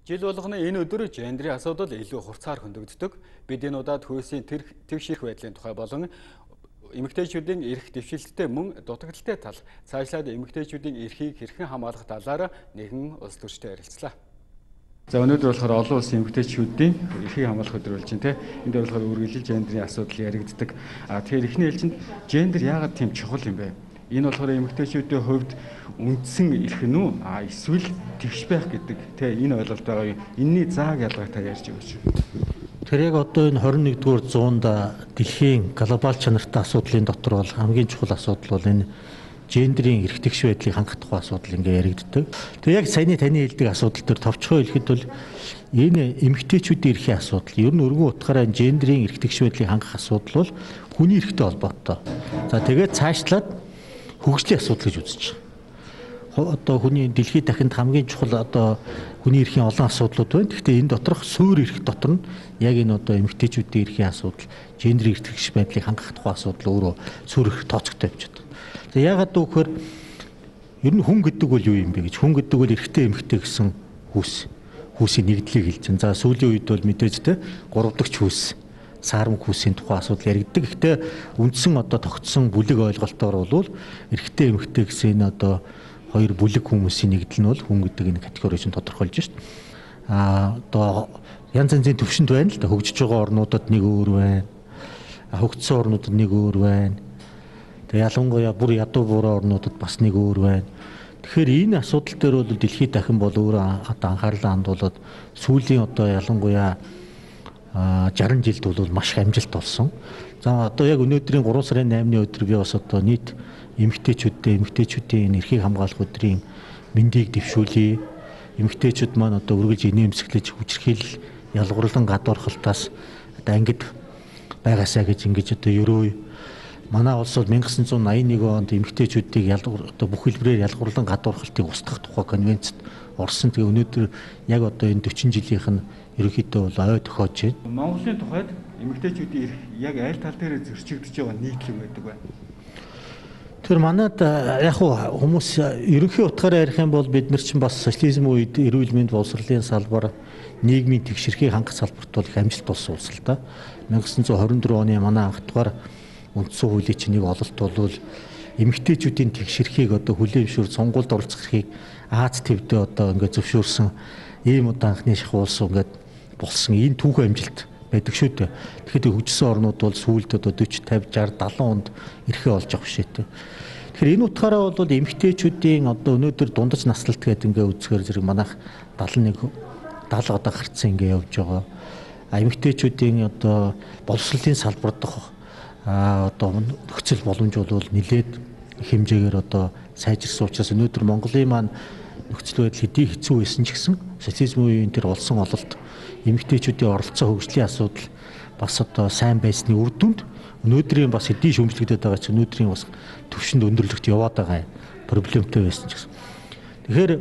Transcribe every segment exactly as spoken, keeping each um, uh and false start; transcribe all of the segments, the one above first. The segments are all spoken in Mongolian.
Жил болгоно энэ өдөр гендрийн асуудал илүү хурцаар хөндөгддөг. Бид энэ удаад хүйсийн тэгш ирэх байдлын тухай болон эмэгтэйчүүдийн эрх дэвшилттэй мөн дутагдaltaй тал цаашлаад эмэгтэйчүүдийн эрхийг хэрхэн хамгаалах талаар нэгэн улс төрчтэй ярилцлаа. За өнөөдөр болохоор олон улсын эмэгтэйчүүдийн эрхийг хамгаалах өдөр болж байна те. Энд болохоор үргэлжлэл гендрийн асуудал яригддаг. А тэгэхээр эхний ээлжинд гендер яагаад тийм чухал юм бэ? Энэ болохоор эмэгтэйчүүдийн хувьд үндсэн эрх нь үү? А эсвэл тэгш байх гэдэг те энэ ойлголт байгаа юм. Энэний зааг ялгааг та ярьж өгөөч. Тэр яг одоо энэ хорин нэгдүгээр зуунд дэлхийн глобал чанартай асуудлын дотор бол хамгийн чухал асуудал бол энэ гендрийн эрх тэгш байдлыг хангах тухай асуудал ингээ яригддаг. Тэгээ яг саяны таны хэлдэг асуудал төр товчхой хэлэхэд бол энэ эмэгтэйчүүдийн эрхийн асуудал ер нь өргөн утгаараа гендрийн эрх тэгш байдлыг хангах асуудал бол хүний эрхтэй холбоотой. За тэгээд цаашлаад хөгжлийн асуудал гэж үзэж байгаа. Одоо хүний дэлхийд дахинд хамгийн чухал одоо хүний эрхийн олон асуудлууд байна. Гэхдээ энэ доторх суурь эрх дотор нь яг энэ одоо эмэгтэйчүүдийн эрхийн асуудал, гендрийн эрх тэгш байдлыг хангах тухай асуудал өөрөө суурь эрх тооцогтой явж байгаа. Тэгээ яагаад гэвэл ер нь хүн гэдэг бол юу юм бэ гэж хүн гэдэг бол эрэгтэй эмэгтэй гэсэн хүүс хүүсийн нэгдлийг хэлж байна. За сүүлийн үед бол мэдээж те гурав дахь хүүс саармаг хүүсийн тухай асуудал яригддаг. Гэхдээ үндсэн одоо тогтсон бүлэг ойлголтоор бол эрэгтэй эмэгтэй гэсэн энэ одоо хоёр бүлэг хүмүүсийн нэгдэл нь бол хүн гэдэг энэ категорийг нь тодорхойлж шít. А одоо янз янзын төвшөнд байна л да. Хөгжиж байгаа орнуудад нэг өөр байна. Хөгжсөн орнуудад нэг өөр байна. Тэгээ ялангуяа бүр ядуу буурай орнуудад бас нэг өөр байна. Тэгэхээр энэ асуудал дээр бол дэлхийд дахин бол өөрөө одоо анхаарлаа хандуулад сүүлийн одоо ялангуяа шаран жилд бол маш их амжилт болсон. За одоо яг өнөөдрийн гурван сарын наймны өдөр би бас одоо нийт эмэгтэйчүүдтэй эмэгтэйчүүдийн эрхийг хамгаалах өдрийн мэндийг дэвшүүлье. Эмэгтэйчүүд маань одоо үргэлж инээмсэглэж хүчирхийлэл ялгуурлан гадуурхалтаас одоо ангид байгаасаа гэж ингэж одоо ерөө манай улс бол 천구 восемьдесят один онд эмэгтэйчүүдийг ялгуур одоо бүх хэлбэрээр ялгуурлан гадуурхалтыг устгах тухай конвенцэд орсон. Тэгээ өнөөдөр яг одоо энэ дөрвөн жилийнх нь ерөнхийдөө бол ой тохиож байна. Монголын тухайд эмэгтэйчүүдийн эрх яг аль тал дээр зөрчигдөж байгаа нийтлэг байдаг байна. Тэр манайд яг хүмүүс ерөнхий утгаараа ярих юм бол бид нар чинь бас социализм үед эрүүл мэнд боловсролын салбар нийгмийн тэгшэрхийг хангах салбарт бол их амжилт болсон улс л да. 천구 хорин дөрөв оны манай анх дугаар үндсэн хуулийн чинь нэг ололт бол эмэгтэйчүүдийн тэгшэрхийг одоо хүлээмжшүүр сонгуульд оролцох эрхийг Аз твдээ одоо ингээд зөвшөөрсөн ийм одоо анхны шахуу улс ингээд болсон. Энэ түүхэн амжилт байдаг шүү дээ. Тэгэхээр хөгжсөн орнууд бол сүүлд одоо forty fifty sixty seventy онд эрхээ олж авах шийдэ. Тэгэхээр энэ утгаараа бол эмэгтэйчүүдийн одоо өнөөдөр дундаж наслалт гэдэг ингээ үзэхээр зэрэг манайх seventy-one seventy одоо гарцсан ингээ явж байгаа. А эмэгтэйчүүдийн одоо боловсролын салбар дах а одоо нөхцөл боломж бол нэлээд хэмжээгээр одоо сайжирсан учраас өнөөдөр Монголын маань нөхцөл байдал хэдий хэцүү байсан ч гэсэн социализм үеийн тэр олсон ололт эмэгтэйчүүдийн оролцоо хөгжлийн асуудал бас одоо сайн байсны үр дүнд өнөөдрийн бас хэдий шөмжлөгдөд байгаа ч өнөөдрийн бас төвшөнд өндөрлөгт яваад байгаа проблемтэй байсан ч гэсэн. Тэгэхээр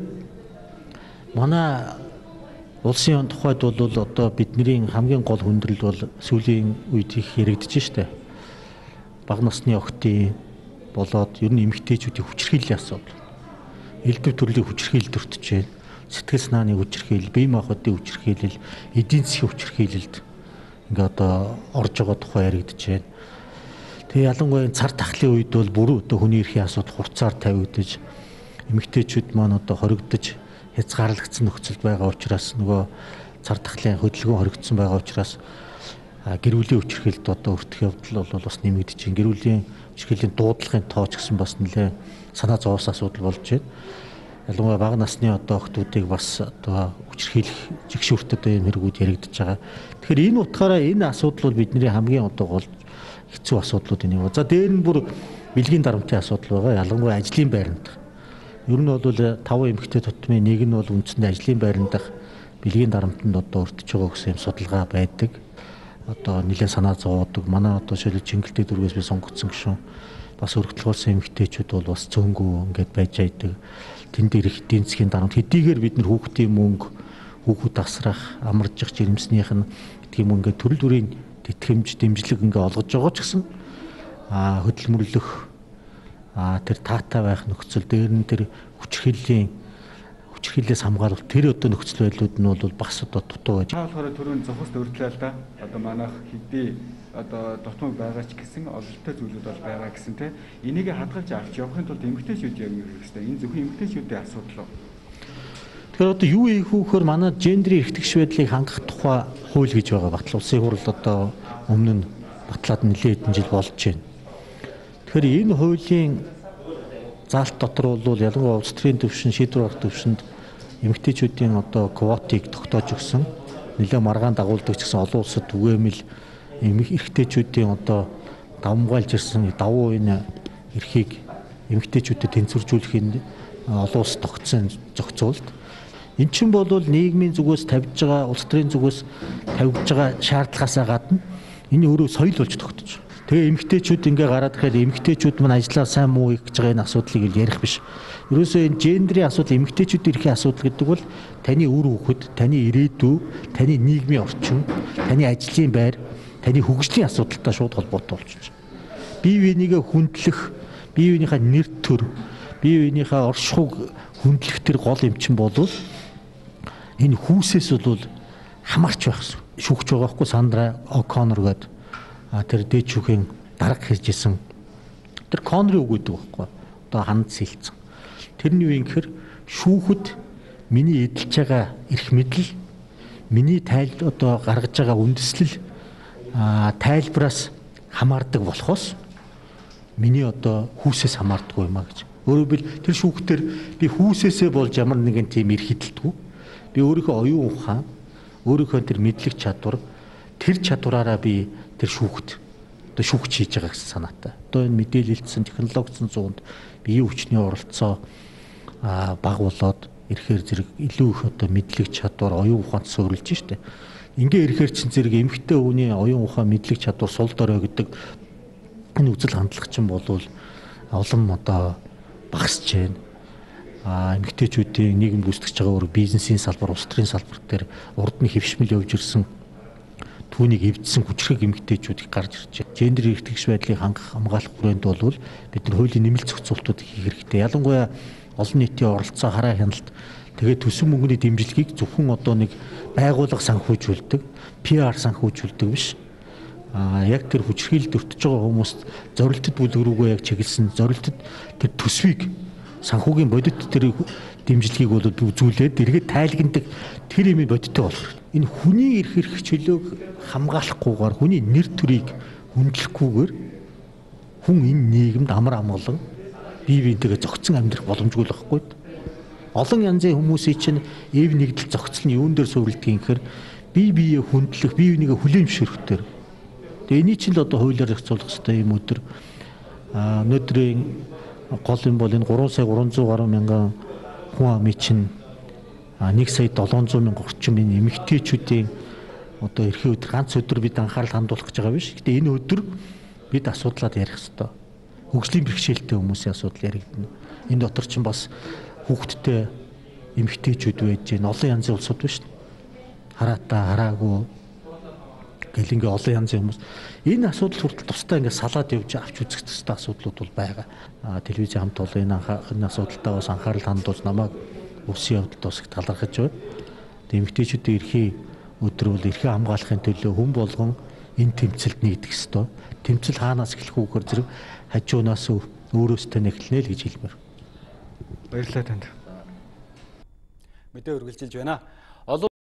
манай улсын тухайд бол одоо бидний хамгийн гол хүндрэл бол сүүлийн үед их яригдж штэ. Бага насны охидын болоод ер нь эмэгтэйчүүдийн хүчирхийллийн асуудал. Элдв төрлийн хүчирхийлэл төртөж байна. Сэтгэл санааны хүчирхийлэл, бие махбодын хүчирхийлэл, эдийн засгийн хүчирхийлэлд ингээ одоо орж байгаа тухай яригдж байна. Тэгээ ялангуяа цар тахлын үед бол бүр одоо хүний эрхийн асуудал хурцаар тавигдаж эмэгтэйчүүд маань одоо хоригдож хязгаарлагдсан нөхцөлд байгаа учраас нөгөө цар тахлын хөдөлгөөн хоригдсон байгаа учраас гэр бүлийн хүчирхийлэлд одоо өртөх явдал бол бас нэмэгдэж байна. Гэр бүлийн хүчирхийллийн дуудлагын тоо ч гэсэн бас нэлээд санаа зовоос асуудал болж байна. Ялангуяа бага насны одоо охтуудыг бас одоо хүчирхийлэх жигшүүрт одоо юм хэрэгүүд яригдж байгаа. Тэгэхээр энэ утгаараа энэ асуудал бол бидний хамгийн одоо гол хэцүү асуудлууд энэ. За дээр нь бүр бэлгийн дарамтын асуудал байгаа. Ялангуяа ажлын байранд. Ер нь бол таван эмэгтэй тутмын нэг нь бол үндсэндээ ажлын байранд дах бэлгийн дарамтанд одоо өртөж байгаа гэсэн юм судалгаа байдаг. Одоо нэлээд санаа зовоодог. Манай одоо шилжил Чингэлтэй дөрвөөс би сонгогдсон гişүн бас өргөдөлгөөлсөн эмэгтэйчүүд бол бас цөөнгөө ингээд байж айдаг. Тэн дээр их эдийн засгийн дарамт хэдийгээр бид нар хүүхдийн мөнгө, хүүхүүд асрах, амаржих жирэмснийх нь гэдэг юм ингээд төрөл бүрийн тэтгэмж, дэмжлэг ингээд олгож байгаа ч гэсэн а хөдөлмөрлөх а тэр таатай байх нөхцөл дээр нь тэр хүчирхийллийн хүчирхийллээс хамгаалах тэр одоо нөхцөл байдлууд нь бол бас одоо дутуу байж. Та болохоор түрүүн зөвхөс дурдлаа л да. Одоо манайх хэдий одоо дутмаг байгаа ч гэсэн ололттой зүйлүүд бол байгаа гэсэн те. Энийг хадгалж авч явахын тулд эмэгтэйчүүд яг юу хийх ёстой? Энэ зөвхөн эмэгтэйчүүдийн асуудал уу? Тэгэхээр одоо юу ийх вөхөр манай гендрийн эрх тэгш байдлыг хангах тухай хууль гэж байгаа батал улсын хурал одоо өмнө нь батлаад нэлээд хэдэн жил болж байна. Тэгэхээр энэ хуулийн заалт дотор бол ялангуяа улс төрийн түвшин шийдвэр гаргах түвшинд эмэгтэйчүүдийн одоо квотыг тогтоож өгсөн. Нэлээд маргаан дагуулдаг ч гэсэн олон улсад түгээмэл эмэгтэйчүүдийн одоо давмгайлж ирсэн давуу энэ эрхийг эмэгтэйчүүдэд тэнцвэржүүлэхийн олон улс тогтсон зохицуулт. Эн чинь бол нийгмийн зүгээс тавьж байгаа улс төрийн зүгээс тавьж байгаа шаардлагаасаа гадна энэ өөрөө соёл болж тогтож байгаа. Тэгээ эмэгтэйчүүд ингээ гараад ирэхэд эмэгтэйчүүд мань ажиллаа сайн муу их гэж байгаа энэ асуудлыг ярих биш. Ерөөсөө энэ гендрийн асуудал эмэгтэйчүүдийн эрхийн асуудал гэдэг бол таны үр хүүхэд, таны ирээдүй, таны нийгмийн орчин, таны ажлын байр, таны хөгжлийн асуудалтай шууд холбоотой болчихж байна. Бие биенийгээ хүндлэх, бие биенийхээ нэр төр, бие биенийхээ оршихуйг хүндлэх тэр гол эмчин бол энэ хүүсээс бол хамаарч байх гэсэн. Шүүгч байгаа хгүй Сандра О'Коннор гэдэг тэр дээд шүүхийн дарга хийжсэн. Тэр Коннорын үг гэдэг байхгүй. Одоо ханд сэлцэн. Тэрний юу юм гэхээр шүүхэд миний эдэлж байгаа эрх мэдэл, миний тайл одоо гаргаж байгаа үндэслэл тайлбараас хамаардаг болохоос миний одоо хүүсээс хамаардаггүй юм а гэж. Өөрөөр хэлбэл тэр шүүхтэр би хүүсээсээ болж ямар нэгэн тийм эрх хидэлдэггүй. Би өөрийнхөө оюун ухаан, өөрийнхөө тэр мэдлэг чадвар, тэр чадвараараа би тэр шүүхт одоо шүүгч хийж байгаа гэсэн санаатай. Одоо энэ мэдээлэлтсэн технологичсон зуунд биеийн хүчний оролцоо баг болоод ирэхээр зэрэг илүү их одоо мэдлэг чадвар, оюун ухаанд суурилж штэ. Ингээ ирэхээр чин зэрэг эмэгтэй хүний оюун ухаан, мэдлэг чадвар сул дорой гэдэг энэ үзэл хандлага чинь бол олон одоо багасж байна. А эмэгтэйчүүдийн нийгэм гүйцэтгэж байгаа өөр бизнесийн салбар, улс төрийн салбар дээр урд нь хэвшмэл явж ирсэн түүнийг эвдсэн хүчрэг эмэгтэйчүүд их гарч ирж байна. Гендер эрх тэгш байдлыг хангах хамгаалах хүрээнд бол бид нар хуулийн нэмэлт зохицуултууд хийх хэрэгтэй. Ялангуяа олон нийтийн оролцоо, хараа хяналт, тэгээд төсөв мөнгөний дэмжлэгийг зөвхөн одоо нэг байгууллага санхүүжүүлдэг, пи ар санхүүжүүлдэг биш. А яг тэр хүчрхийлэлд өртөж байгаа хүмүүст зорилттой бүлэг рүүгээ яг чиглэсэн зорилттой тэр төсвийг санхүүгийн бодит тэр дэмжлэгийг бол үзүүлээд эргээд тайлгнадаг тэр юм бодиттой болох. Энэ хүний эрх эрх чөлөөг хамгаалахгүйгээр хүний нэр төрийг хүндлэхгүйгээр хүн энэ нийгэмд амар амгалан бие биентэйгээ зохицон амьдрах боломжгүй л байхгүй. Олон янзын хүмүүсийн чинь эв нэгдэл зохицол нь юун дээр суурилдгийг гэхээр бие биеэ хүндлэх, бие бинийгээ хүлээмжшөрөх төр. Тэгээ эний чинь л одоо хуулиар зохицуулах хэрэгтэй юм өдөр. А өнөөдрийн гол юм бол энэ гурван сая гурван зуун гаруй мянган хүн амын чинь нэг сая долоон зуун мянга орчим энэ эмэгтэйчүүдийн одоо эрхийн өдөр ганц өдөр бид анхаарал хандуулах гэж байгаа биш. Гэтэ энэ өдөр бид асуудлаад ярих хэрэгтэй. Хөгжлийн бэрхшээлтэй хүмүүсийн асуудал яригдана. Энэ дотор чинь бас хүүхэдтэй эмэгтэйчүүд байж гэн олон янзын улсууд биш. Хараатаа, хараагүй гэл ингээ олон янзын хүмүүс. Энэ асуудал хүртэл тусдаа ингээ салаад явж авч үзэх төстэй асуудлууд бол байгаа. А телевизийн хамт олон энэ энэ асуудалтаа бас анхаарал хандуулж намайг өссөн явдалд бас их талархаж байна. Эмэгтэйчүүдийн эрхийн өдөр бол эрхээ хамгаалахын төлөө хүн болгон энэ тэмцэлд нэгдэх ёстой. Тэмцэл хаанаас эхлэх вэ гэхээр зэрэг хажуунаас өөрөөсөө нэхлэнэ л гэж хэлмээр. Баярлалаа танд. Мэдээ үргэлжилж байна.